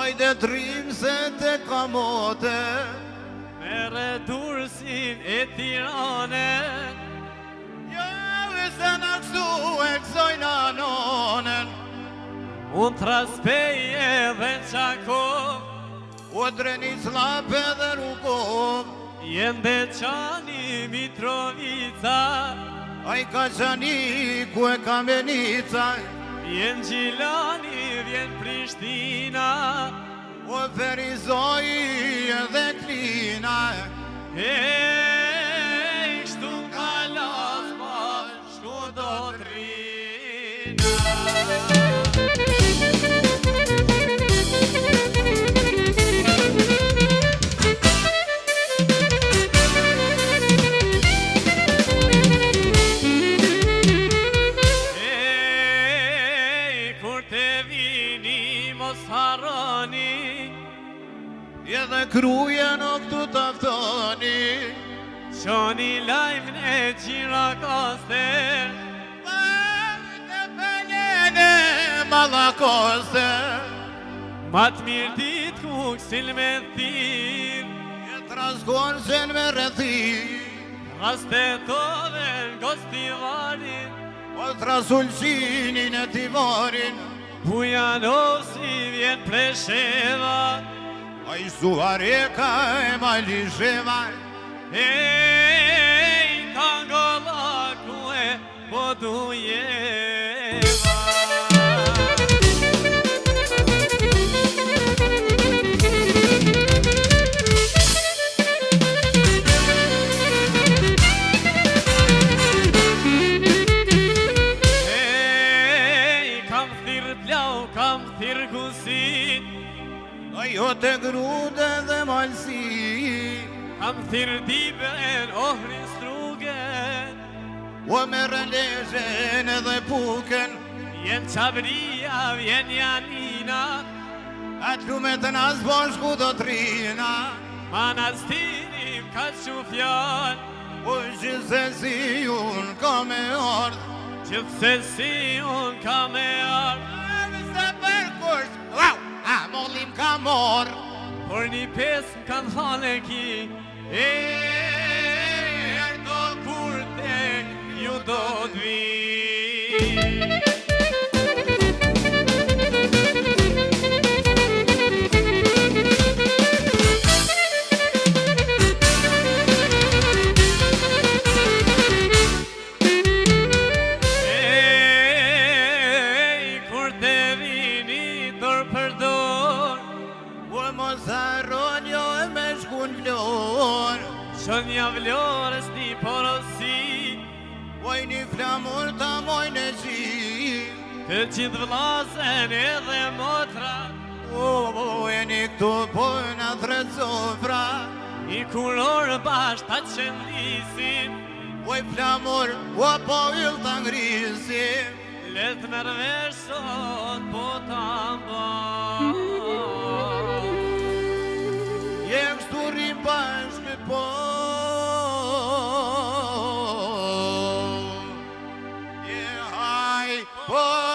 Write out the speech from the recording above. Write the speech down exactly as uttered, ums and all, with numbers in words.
Hajde trim se te kamote, mere dursin e Tirane, ja e se në kështu e kësojnë anonen, unë traspeje dhe qakov, o dreni slape dhe rukov, jen Deçani Mitrovica, a i ka qani ku e Kamenica, jen Gjilani vjen Prishtina, o Ferizoj edhe Klina, hej, shtu ka lasma, shku do trina. Edhe kruja në këtu taftoni, Qoni lajmën e Gjirakaste, të pëllene Malakoste, mat mirë dit kuksil me thirë, e traskorsen me rëthir, rastetove në gostivarin, o trasulqinin e tivarin, Bujanosi vjen Presheva, a i suareka e Malisheva, hej, tangola ku e Podujeva. Jo të grude dhe malsi, kam thirë diben ohrin strugen, o me rëleshen edhe puken, jen Qabria, vjen Janina, atë lume të nazbosh ku do trina, manastirim ka qufjan, o gjithsesi unë ka me ardh, gjithsesi unë ka me ardh, se për kusht, wow! A mollim ka mor, por një pesë më kanë thane ki, e erdo kur te ju do t'vi. Qën një vlorës një porosi, oj një flamur të mojnë e qi, të gjithë vlasen edhe motra, o e një këtu pojnë a Thrret sofra, i kurorë bashkë të qëndisin, oj flamur, o po yll të ngrisin, letë mërvesh sot po të mba. Je kështu rrim bashkë po, je haj po.